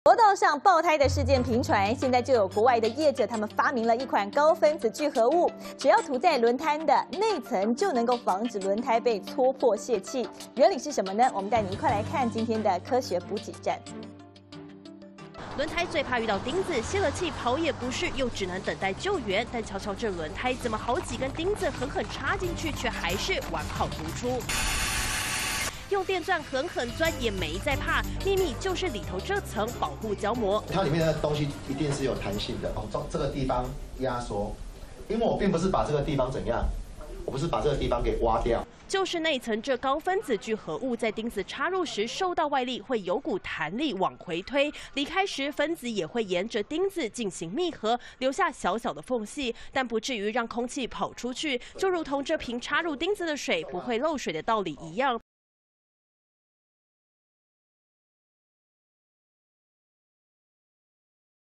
国道上爆胎的事件频传，现在就有国外的业者，他们发明了一款高分子聚合物，只要涂在轮胎的内层，就能够防止轮胎被戳破泄气。原理是什么呢？我们带你一块来看今天的科学补给站。 轮胎最怕遇到钉子，泄了气跑也不是，又只能等待救援。但瞧瞧这轮胎，怎么好几根钉子狠狠插进去，却还是完好如初。用电钻狠狠钻也没在怕，秘密就是里头这层保护胶膜。 它里面的东西一定是有弹性的哦，这个地方压缩，因为我并不是把这个地方怎样，我不是把这个地方给挖掉。 就是内层这高分子聚合物在钉子插入时受到外力，会有股弹力往回推，离开时分子也会沿着钉子进行密合，留下小小的缝隙，但不至于让空气跑出去。就如同这瓶插入钉子的水不会漏水的道理一样，